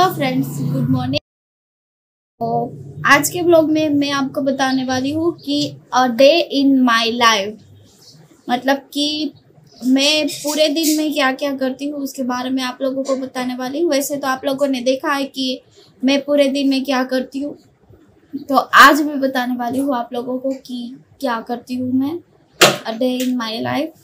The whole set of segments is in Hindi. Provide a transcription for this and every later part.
Hello friends, good morning. तो आज के ब्लॉग में मैं आपको बताने वाली हूँ कि a day in my life, मतलब कि मैं पूरे दिन में क्या क्या करती हूँ उसके बारे में आप लोगों को बताने वाली हूँ। वैसे तो आप लोगों ने देखा है कि मैं पूरे दिन में क्या करती हूँ, तो आज मैं बताने वाली हूँ आप लोगों को कि क्या करती हूँ मैं a day in my life.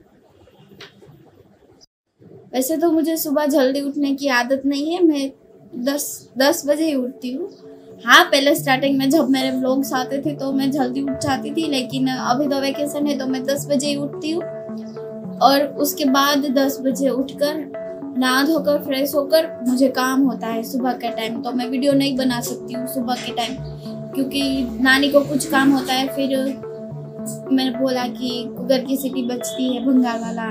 वैसे तो मुझे सुबह जल्दी उठने की आदत नहीं है, मैं 10 बजे ही उठती हूँ। हाँ, पहले स्टार्टिंग में जब मेरे व्लॉग्स आते थे तो मैं जल्दी उठ जाती थी, लेकिन अभी तो वैकेशन है तो मैं 10 बजे ही उठती हूँ। और उसके बाद 10 बजे उठकर नहा धोकर फ्रेश होकर मुझे काम होता है सुबह के टाइम, तो मैं वीडियो नहीं बना सकती हूँ सुबह के टाइम क्योंकि नानी को कुछ काम होता है। फिर मैंने बोला कि कुकर की सीटी बजती है, भंगार वाला,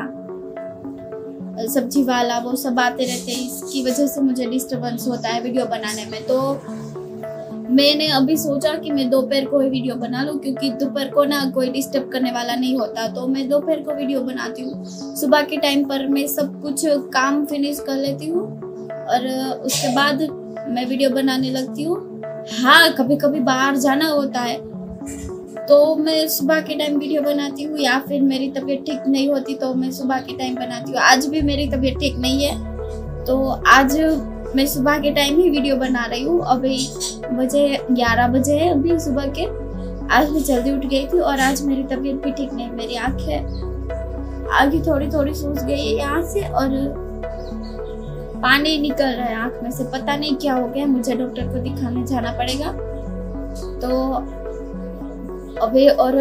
सब्जी वाला, वो सब आते रहते हैं, इसकी वजह से मुझे डिस्टरबेंस होता है वीडियो बनाने में। तो मैंने अभी सोचा कि मैं दोपहर को ही वीडियो बना लूं क्योंकि दोपहर को ना कोई डिस्टर्ब करने वाला नहीं होता, तो मैं दोपहर को वीडियो बनाती हूँ। सुबह के टाइम पर मैं सब कुछ काम फिनिश कर लेती हूँ और उसके बाद मैं वीडियो बनाने लगती हूँ। हाँ, कभी कभी बाहर जाना होता है तो मैं सुबह के टाइम वीडियो बनाती हूँ, या फिर मेरी तबीयत ठीक नहीं होती तो मैं सुबह के टाइम बनाती हूँ। आज भी मेरी तबीयत ठीक नहीं है तो आज मैं सुबह के टाइम ही वीडियो बना रही हूँ। अभी बजे 11 बजे है अभी सुबह के। आज मैं जल्दी उठ गई थी और आज मेरी तबीयत भी ठीक नहीं, मेरी आँखें थोड़ी थोड़ी सूज गई है यहाँ से और पानी निकल रहा है आँख में से, पता नहीं क्या हो गया, मुझे डॉक्टर को दिखाने जाना पड़ेगा। तो अभी और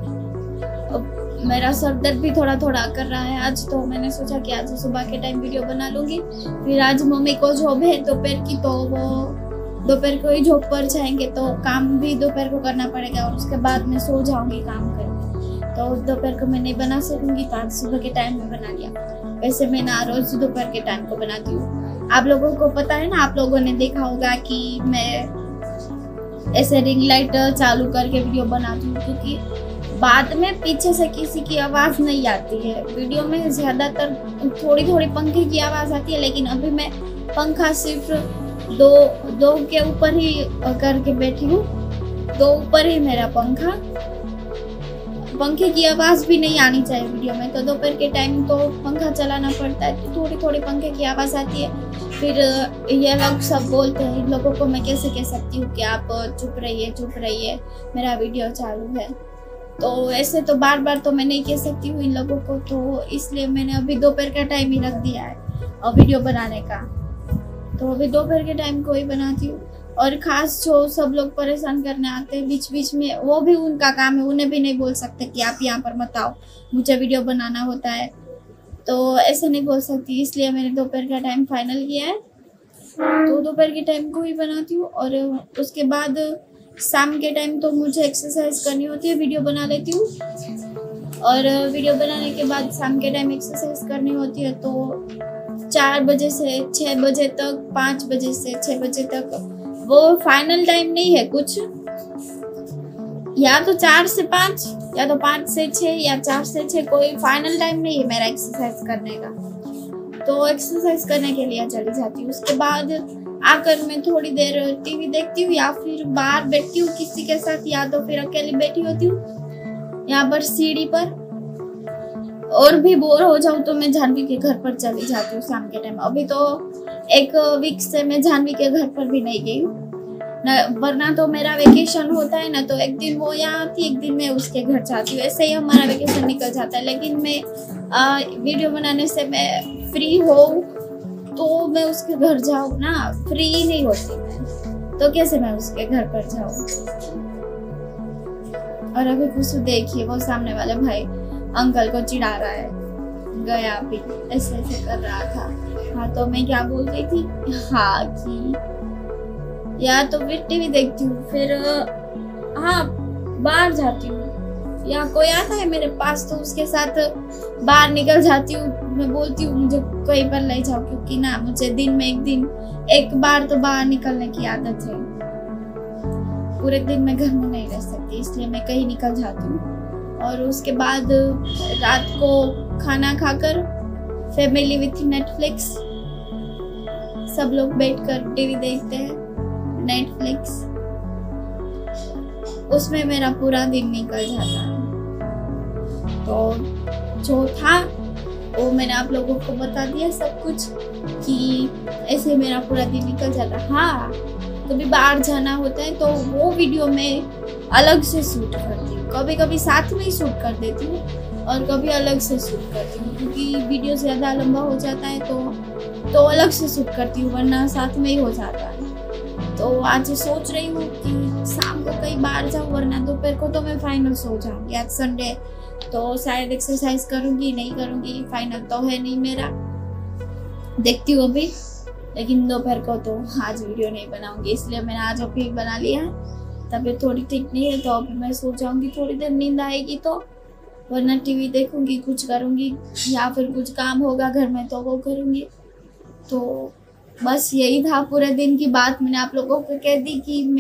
मेरा सर दर्द भी थोड़ा थोड़ा कर रहा है आज, तो मैंने सोचा कि आज सुबह के टाइम वीडियो बना लूंगी। फिर आज मम्मी को जॉब है दोपहर की, तो वो दोपहर को ही जॉब पर जाएंगे तो काम भी दोपहर को करना पड़ेगा और उसके बाद मैं सो जाऊंगी काम करके, तो दोपहर को मैं नहीं बना सकूंगी, तो आज सुबह के टाइम में बना लिया। वैसे मैं ना रोज दोपहर के टाइम को बनाती हूँ, आप लोगों को पता है ना, आप लोगों ने देखा होगा कि मैं ऐसे रिंग लाइट चालू करके वीडियो बनाती हूँ क्योंकि बाद में पीछे से किसी की आवाज नहीं आती है। वीडियो में ज्यादातर थोड़ी थोड़ी पंखे की आवाज आती है, लेकिन अभी मैं पंखा सिर्फ दो के ऊपर ही करके बैठी हूँ, दो ऊपर ही मेरा पंखे की आवाज भी नहीं आनी चाहिए वीडियो में, तो दोपहर के टाइम तो पंखा चलाना पड़ता है तो थोड़ी थोड़ी पंखे की आवाज आती है। फिर ये लोग सब बोलते हैं, इन लोगों को मैं कैसे कह सकती हूँ कि आप चुप रहिए, मेरा वीडियो चालू है। तो ऐसे तो बार बार तो मैं नहीं कह सकती हूँ इन लोगों को, तो इसलिए मैंने अभी दोपहर का टाइम ही रख दिया है और वीडियो बनाने का, तो अभी दोपहर के टाइम को ही बनाती हूँ। और खास जो सब लोग परेशान करने आते हैं बीच बीच में, वो भी उनका काम है, उन्हें भी नहीं बोल सकते कि आप यहाँ पर मत आओ, मुझे वीडियो बनाना होता है, तो ऐसे नहीं बोल सकती, इसलिए मैंने दोपहर का टाइम फाइनल किया है, तो दोपहर के टाइम को ही बनाती हूँ। और उसके बाद शाम के टाइम तो मुझे एक्सरसाइज करनी होती है, वीडियो बना लेती हूँ और वीडियो बनाने के बाद शाम के टाइम एक्सरसाइज करनी होती है, तो 4 बजे से 6 बजे तक, 5 बजे से 6 बजे तक, वो फाइनल टाइम नहीं है कुछ, या तो 4 से 5 या तो 5 से 6 या 4 से 6, कोई फाइनल टाइम नहीं है मेरा एक्सरसाइज करने का। तो एक्सरसाइज करने के लिए चली जाती हूँ, उसके बाद आकर मैं थोड़ी देर टीवी देखती हूँ या फिर बाहर बैठती हूँ किसी के साथ, या तो फिर अकेली बैठी होती हूँ यहाँ पर सीढ़ी पर, और भी बोर हो जाऊँ तो मैं जानवी के घर पर चली जाती हूँ शाम के टाइम। अभी तो 1 वीक से मैं जानवी के घर पर भी नहीं गई हूँ, वरना तो मेरा वेकेशन होता है ना, तो एक दिन वो यहाँ आती, एक दिन मैं उसके घर जाती हूँ, ऐसे ही हमारा वेकेशन निकल जाता है। लेकिन मैं वीडियो बनाने से मैं फ्री हो तो मैं उसके घर जाऊँ ना, फ्री नहीं होती मैं, तो कैसे मैं उसके घर पर जाऊँ। और अभी कुछ देखिए, वो सामने वाले भाई अंकल को चिढ़ा रहा है, गया भी ऐसे ऐसे कर रहा था। हाँ, तो मैं क्या बोल रही थी, हाँ कि या तो फिर टीवी देखती हूँ, फिर हाँ बाहर जाती हूँ, या कोई आता है मेरे पास तो उसके साथ बाहर निकल जाती हूँ। मैं बोलती हूँ मुझे कहीं पर ले जाओ, क्योंकि ना मुझे दिन में एक बार तो बाहर निकलने की आदत है, पूरे दिन मैं घर में नहीं रह सकती, इसलिए मैं कहीं निकल जाती हूँ। और उसके बाद रात को खाना खाकर फैमिली विथ नेटफ्लिक्स सब लोग बैठकर टीवी देखते हैं, नेटफ्लिक्स, उसमें मेरा पूरा दिन निकल जाता है। तो जो था वो मैंने आप लोगों को बता दिया सब कुछ कि ऐसे मेरा पूरा दिन निकल जाता है। हाँ, कभी बाहर जाना होता है तो वो वीडियो मैं अलग से शूट करती हूँ, कभी कभी साथ में ही शूट कर देती हूँ और कभी अलग से शूट करती हूँ, क्योंकि वीडियो ज़्यादा लंबा हो जाता है तो अलग से शूट करती हूँ, वरना साथ में ही हो जाता है। तो आज सोच रही हूँ कि शाम को कहीं बाहर जाऊँ, वरना दोपहर को तो मैं फाइनल सो जाऊँगी। आज संडे तो शायद एक्सरसाइज करूँगी नहीं करूँगी, फाइनल तो है नहीं मेरा, देखती हूँ अभी। लेकिन दोपहर को तो आज वीडियो नहीं बनाऊंगी, इसलिए मैंने आज अभी बना लिया है। तबीयत थोड़ी ठीक नहीं है तो अभी मैं सो जाऊंगी, थोड़ी देर नींद आएगी तो, वरना टीवी देखूंगी, कुछ करूंगी, या फिर कुछ काम होगा घर में तो वो करूंगी। तो बस यही था पूरे दिन की बात, मैंने आप लोगों को कह दी कि